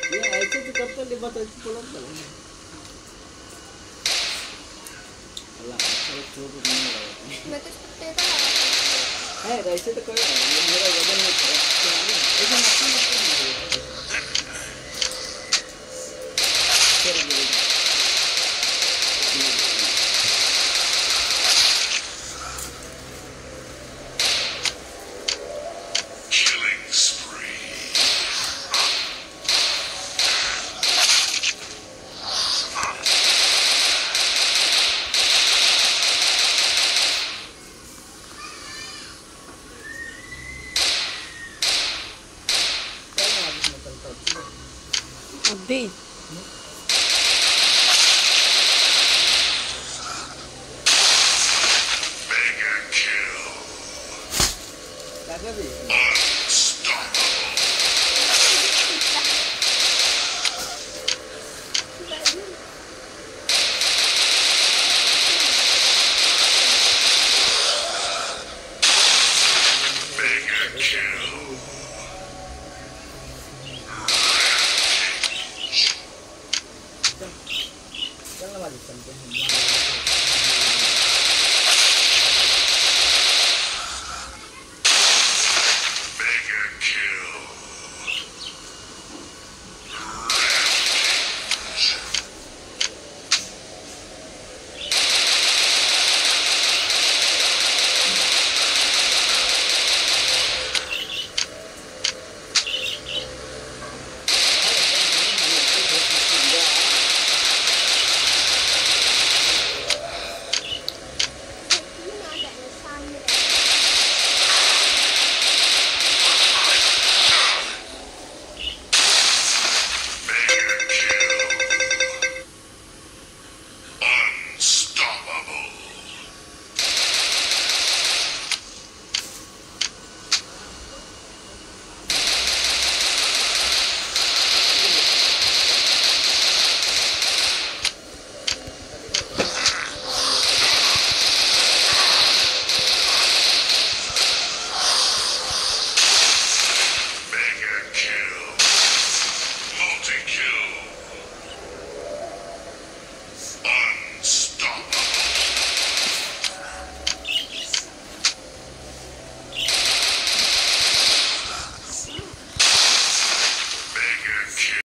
ये ऐसे तो करता डिब्बा तो ऐसे पलट कर अल्लाह अच्छा चोट नहीं लगा मैं कुछ पत्ते का लगा है ऐसे तो कोई ये मेरा वजन नहीं है ऐसे मत अभी